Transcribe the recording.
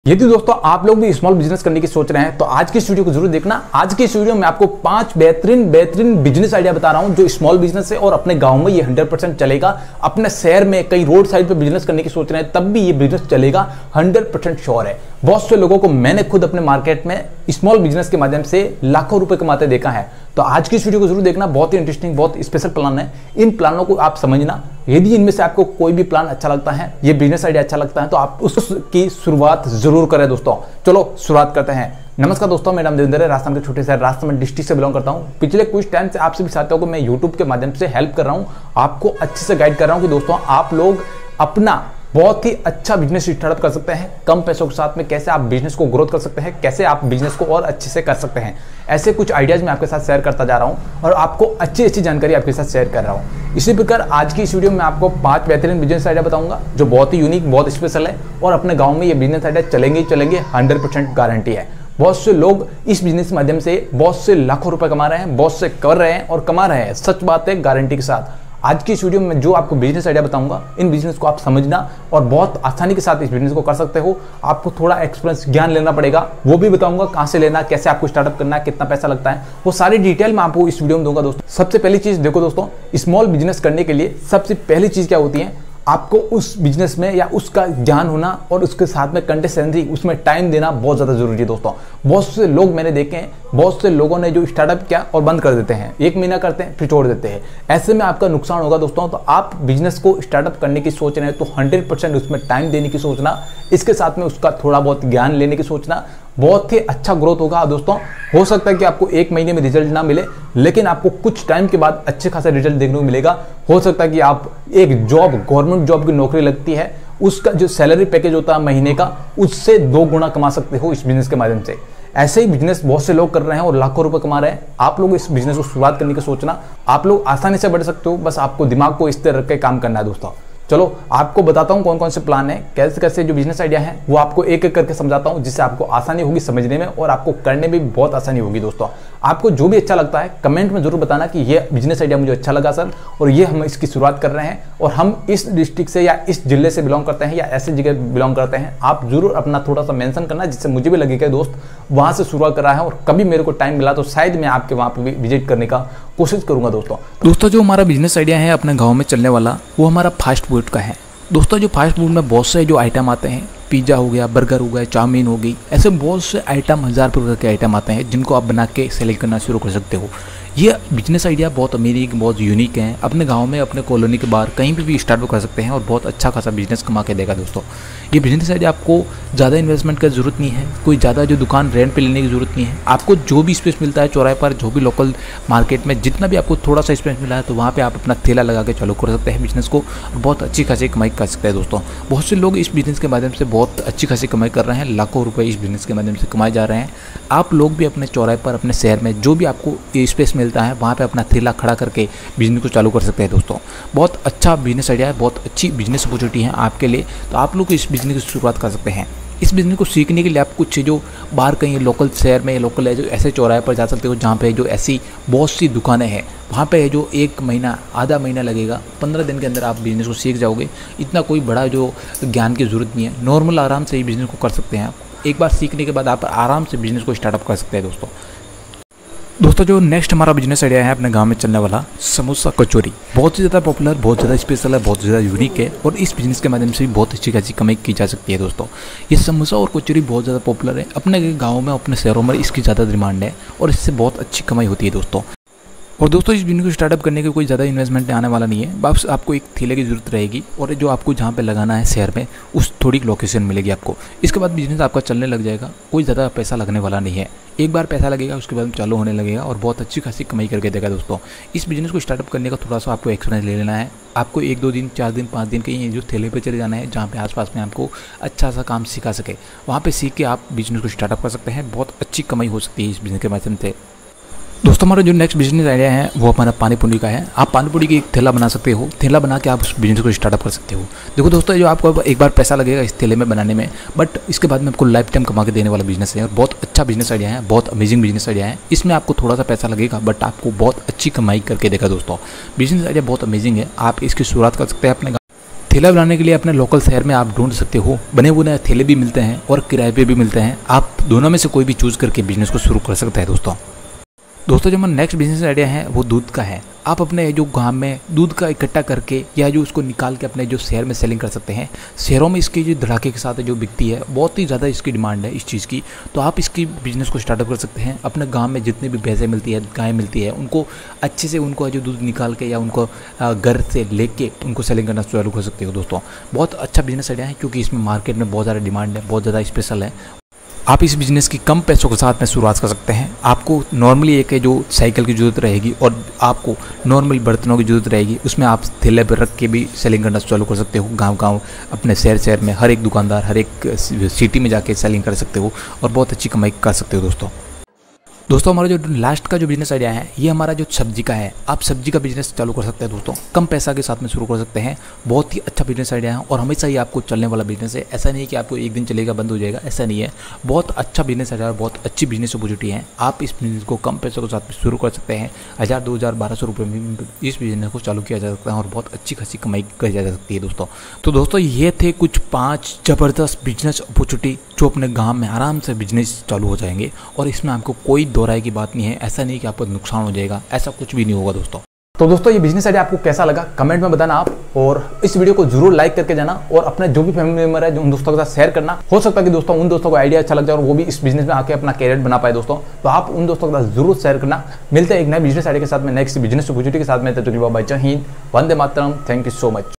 यदि दोस्तों आप लोग भी स्मॉल बिजनेस करने की सोच रहे हैं तो आज की इस वीडियो को जरूर देखना। आज की इस वीडियो में आपको 5 बेहतरीन बिजनेस आइडिया बता रहा हूं जो स्मॉल बिजनेस है और अपने गांव में ये 100% चलेगा। अपने शहर में कहीं रोड साइड पे बिजनेस करने की सोच रहे हैं तब भी ये बिजनेस चलेगा, 100% श्योर है। बहुत से लोगों को मैंने खुद अपने मार्केट में स्मॉल बिजनेस के माध्यम से लाखों रुपए कमाते देखा है। तो आज की इस वीडियो को जरूर देखना, बहुत ही इंटरेस्टिंग, बहुत स्पेशल प्लान है। इन प्लानों को आप समझना। यदि इनमें से आपको कोई भी प्लान अच्छा लगता है, ये बिजनेस आइडिया अच्छा लगता है, तो आप उसकी शुरुआत जरूर करें दोस्तों। चलो शुरुआत करते हैं। नमस्कार दोस्तों, मेरा नाम देवेंद्र है, राजस्थान के छोटे शहर राजस्थान डिस्ट्रिक्ट से बिलोंग करता हूं। पिछले कुछ टाइम से आप सभी साथियों को मैं यूट्यूब के माध्यम से हेल्प कर रहा हूं, आपको अच्छे से गाइड कर रहा हूं कि दोस्तों आप लोग अपना बहुत ही अच्छा बिजनेस स्टार्टअप कर सकते हैं। कम पैसों के साथ में कैसे आप बिजनेस को ग्रोथ कर सकते हैं, कैसे आप बिजनेस को और अच्छे से कर सकते हैं, ऐसे कुछ आइडियाज मैं आपके साथ शेयर करता जा रहा हूं और आपको अच्छी जानकारी आपके साथ शेयर कर रहा हूं। इसी प्रकार आज की इस वीडियो में आपको 5 बेहतरीन बिजनेस आइडिया बताऊंगा जो बहुत ही यूनिक, बहुत स्पेशल है और अपने गाँव में ये बिजनेस आइडिया चलेंगे 100% गारंटी है। बहुत से लोग इस बिजनेस के माध्यम से बहुत से लाखों रुपए कमा रहे हैं, बहुत से कर रहे हैं और कमा रहे हैं। सच बात है, गारंटी के साथ। आज की इस वीडियो में जो आपको बिजनेस आइडिया बताऊंगा, इन बिजनेस को आप समझना और बहुत आसानी के साथ इस बिजनेस को कर सकते हो। आपको थोड़ा एक्सपीरियंस ज्ञान लेना पड़ेगा, वो भी बताऊंगा कहां से लेना, कैसे आपको स्टार्टअप करना है, कितना पैसा लगता है, वो सारी डिटेल मैं आपको इस वीडियो में दूंगा दोस्तों। सबसे पहली चीज देखो दोस्तों, स्मॉल बिजनेस करने के लिए सबसे पहली चीज क्या होती है, आपको उस बिजनेस में या उसका ज्ञान होना और उसके साथ में कंसिस्टेंसी, उसमें टाइम देना बहुत ज़्यादा जरूरी है दोस्तों। बहुत से लोग मैंने देखे हैं, बहुत से लोगों ने जो स्टार्टअप किया और बंद कर देते हैं, 1 महीना करते हैं फिर छोड़ देते हैं। ऐसे में आपका नुकसान होगा दोस्तों। तो आप बिजनेस को स्टार्टअप करने की सोच रहे हैं तो 100% उसमें टाइम देने की सोचना, इसके साथ में उसका थोड़ा बहुत ज्ञान लेने की सोचना, बहुत ही अच्छा ग्रोथ होगा दोस्तों। हो सकता है कि आपको 1 महीने में रिजल्ट ना मिले, लेकिन आपको कुछ टाइम के बाद अच्छे खासा रिजल्ट देखने को मिलेगा। हो सकता है कि आप एक जॉब, गवर्नमेंट जॉब की नौकरी लगती है, उसका जो सैलरी पैकेज होता है महीने का, उससे 2 गुना कमा सकते हो इस बिजनेस के माध्यम से। ऐसे ही बिजनेस बहुत से लोग कर रहे हैं और लाखों रुपए कमा रहे हैं। आप लोग इस बिजनेस को शुरुआत करने की सोचना, आप लोग आसानी से बढ़ सकते हो, बस आपको दिमाग को इस तरह रख के काम करना है दोस्तों। चलो आपको बताता हूं कौन कौन से प्लान है, कैसे कैसे जो बिजनेस आइडिया है वो आपको एक एक करके समझाता हूं, जिससे आपको आसानी होगी समझने में और आपको करने में भी बहुत आसानी होगी दोस्तों। आपको जो भी अच्छा लगता है कमेंट में जरूर बताना कि ये बिजनेस आइडिया मुझे अच्छा लगा सर, और ये हम इसकी शुरुआत कर रहे हैं और हम इस डिस्ट्रिक्ट से या इस जिले से बिलोंग करते हैं या ऐसे जगह बिलोंग करते हैं। आप जरूर अपना थोड़ा सा मेंशन करना, जिससे मुझे भी लगेगा दोस्त वहां से शुरुआत कर रहा है और कभी मेरे को टाइम मिला तो शायद मैं आपके वहां पर भी विजिट करने का कोशिश करूंगा दोस्तों। जो हमारा बिजनेस आइडिया है अपने गाँव में चलने वाला, वो हमारा फास्ट फूड का है दोस्तों। जो फास्ट फूड में बहुत से जो आइटम आते हैं, पिज़्ज़ा हो गया, बर्गर हो गया, चाउमीन हो गई, ऐसे बहुत से आइटम, 1000 प्रकार के आइटम आते हैं जिनको आप बना के सेल करना शुरू कर सकते हो। ये बिजनेस आइडिया बहुत अमेरिक, बहुत यूनिक है। अपने गांव में, अपने कॉलोनी के बाहर कहीं भी स्टार्ट कर सकते हैं और बहुत अच्छा खासा बिजनेस कमा के देगा दोस्तों। ये बिजनेस आइडिया आपको ज़्यादा इन्वेस्टमेंट की जरूरत नहीं है, कोई ज़्यादा जो दुकान रेंट पे लेने की जरूरत नहीं है। आपको जो भी स्पेस मिलता है चौराहे पर, जो भी लोकल मार्केट में जितना भी आपको थोड़ा सा स्पेस मिला है, तो वहाँ पर आप अपना ठेला लगा के चालू कर सकते हैं बिजनेस को और बहुत अच्छी खासी कमाई कर सकते हैं दोस्तों। बहुत से लोग इस बिजनेस के माध्यम से बहुत अच्छी खासी कमाई कर रहे हैं, लाखों रुपए इस बिजनेस के माध्यम से कमाए जा रहे हैं। आप लोग भी अपने चौराहे पर, अपने शहर में जो भी आपको स्पेस मिलता है, वहाँ पे अपना ठेला खड़ा करके बिजनेस को चालू कर सकते हैं दोस्तों। बहुत अच्छा बिजनेस आइडिया है, बहुत अच्छी बिजनेस अपॉर्चुनिटी है आपके लिए। तो आप लोग इस बिजनेस की शुरुआत कर सकते हैं। इस बिजनेस को सीखने के लिए आप कुछ जो बाहर कहीं लोकल शहर में, लोकल है जो ऐसे चौराहे पर जा सकते हो जहाँ पे जो ऐसी बहुत सी दुकानें हैं, वहाँ पे जो 1 महीना, आधा महीना लगेगा, 15 दिन के अंदर आप बिजनेस को सीख जाओगे। इतना कोई बड़ा जो ज्ञान की ज़रूरत नहीं है, नॉर्मल आराम से ही बिजनेस को कर सकते हैं आप। एक बार सीखने के बाद आप आराम से बिजनेस को स्टार्टअप कर सकते हैं दोस्तों। जो नेक्स्ट हमारा बिजनेस आइडिया है अपने गांव में चलने वाला, समोसा कचौरी। बहुत ही ज़्यादा पॉपुलर, बहुत ज़्यादा स्पेशल है, बहुत ज़्यादा यूनिक है और इस बिजनेस के माध्यम से भी बहुत अच्छी खासी कमाई की जा सकती है दोस्तों। ये समोसा और कचौरी बहुत ज़्यादा पॉपुलर है अपने गाँव में, अपने शहरों में इसकी ज़्यादा डिमांड है और इससे बहुत अच्छी कमाई होती है दोस्तों। और दोस्तों इस बिजनेस को स्टार्टअप करने के कोई ज़्यादा इन्वेस्टमेंट आने वाला नहीं है, बस आपको एक ठेले की ज़रूरत रहेगी और जो आपको जहाँ पे लगाना है शहर में, उस थोड़ी लोकेशन मिलेगी आपको। इसके बाद बिजनेस आपका चलने लग जाएगा, कोई ज़्यादा पैसा लगने वाला नहीं है। एक बार पैसा लगेगा, उसके बाद चालू होने लगेगा और बहुत अच्छी खासी कमाई करके देगा दोस्तों। इस बिजनेस को स्टार्टअप करने का थोड़ा सा आपको एक्सपीरियंस ले लेना है। आपको 1-2 दिन, 4 दिन, 5 दिन कहीं जो ठेले पे चले जाना है, जहाँ पे आसपास में आपको अच्छा सा काम सिखा सके, वहाँ पे सीख के आप बिजनेस को स्टार्टअप कर सकते हैं। बहुत अच्छी कमाई हो सकती है इस बिजनेस के माध्यम से दोस्तों। हमारा जो नेक्स्ट बिजनेस आइडिया है वो हमारा पानी पूरी का है। आप पानी पूरी की एक ठेला बना सकते हो, ठेला बना के आप उस बिजनेस को स्टार्टअप कर सकते हो। देखो दोस्तों, जो आपको एक बार पैसा लगेगा इस ठेले में बनाने में, बट इसके बाद में आपको लाइफ टाइम कमा के देने वाला बिजनेस है और बहुत अच्छा बिजनेस आइडिया है, बहुत अमेजिंग बिजनेस आइडिया है। इसमें आपको थोड़ा सा पैसा लगेगा बट आपको बहुत अच्छी कमाई करके देगा दोस्तों। बिजनेस आइडिया बहुत अमेजिंग है, आप इसकी शुरुआत कर सकते हैं अपने ठेला बनाने के लिए अपने लोकल शहर में आप ढूंढ सकते हो, बने बुने ठेले भी मिलते हैं और किराए पे भी मिलते हैं। आप दोनों में से कोई भी चूज करके बिजनेस को शुरू कर सकते हैं दोस्तों जो हमारा नेक्स्ट बिजनेस आइडिया है वो दूध का है। आप अपने जो गांव में दूध का इकट्ठा करके या जो उसको निकाल के अपने जो शहर में सेलिंग कर सकते हैं। शहरों में इसकी जो धड़ाके के साथ जो बिकती है, बहुत ही ज़्यादा इसकी डिमांड है इस चीज़ की। तो आप इसकी बिजनेस को स्टार्टअप कर सकते हैं। अपने गांव में जितनी भी भैंसें मिलती है, गायें मिलती है, उनको अच्छे से उनको जो दूध निकाल के या उनको घर से लेके उनको सेलिंग करना चालू कर सकते हो दोस्तों। बहुत अच्छा बिजनेस आइडिया है क्योंकि इसमें मार्केट में बहुत ज़्यादा डिमांड है, बहुत ज़्यादा स्पेशल है। आप इस बिज़नेस की कम पैसों के साथ में शुरुआत कर सकते हैं। आपको नॉर्मली एक जो साइकिल की ज़रूरत रहेगी और आपको नॉर्मल बर्तनों की ज़रूरत रहेगी, उसमें आप ठेले पर रख के भी सेलिंग करना चालू कर सकते हो। गांव अपने शहर में हर एक दुकानदार, हर एक सिटी में जाके सेलिंग कर सकते हो और बहुत अच्छी कमाई कर सकते हो दोस्तों हमारा जो लास्ट का जो बिजनेस आइडिया है ये हमारा जो सब्जी का है। आप सब्जी का बिजनेस चालू कर सकते हैं दोस्तों, कम पैसा के साथ में शुरू कर सकते हैं। बहुत ही अच्छा बिजनेस आइडिया है और हमेशा ही आपको चलने वाला बिजनेस है। ऐसा नहीं है कि आपको एक दिन चलेगा बंद हो जाएगा, ऐसा नहीं है। बहुत अच्छा बिजनेस आइडिया, बहुत अच्छी बिजनेस अपॉर्चुनिटी है। आप इस बिजनेस को कम पैसों के साथ में शुरू कर सकते हैं। 1000, 2000, 1200 रुपये में इस बिजनेस को चालू किया जा सकता है और बहुत अच्छी खासी कमाई की जा सकती है दोस्तों। तो दोस्तों ये थे कुछ 5 ज़बरदस्त बिजनेस अपॉर्चुनिटी जो अपने गाँव में आराम से बिजनेस चालू हो जाएंगे और इसमें आपको कोई दो राय की बात नहीं है। ऐसा नहीं कि आपको नुकसान हो जाएगा, ऐसा कुछ भी नहीं होगा दोस्तों। तो दोस्तों ये बिजनेस आइडिया आपको कैसा लगा कमेंट में बताना आप, और इस वीडियो को जरूर लाइक करके जाना और अपने जो भी फैमिली मेंबर है जो उन दोस्तों के साथ शेयर करना। हो सकता है कि दोस्तों उन दोस्तों को आइडिया अच्छा लग जाए और वो भी इस बिजनेस में आके अपना कैरियर बना पाए दोस्तों। तो आप उन दोस्तों के साथ जरूर शेयर करना। मिलते हैं एक नए बिजनेस आइडिया के साथ में, नेक्स्ट बिजनेस अपॉर्चुनिटी के साथ में। तब तक के लिए बाय, जय हिंद, वंदे मातरम, थैंक यू सो मच।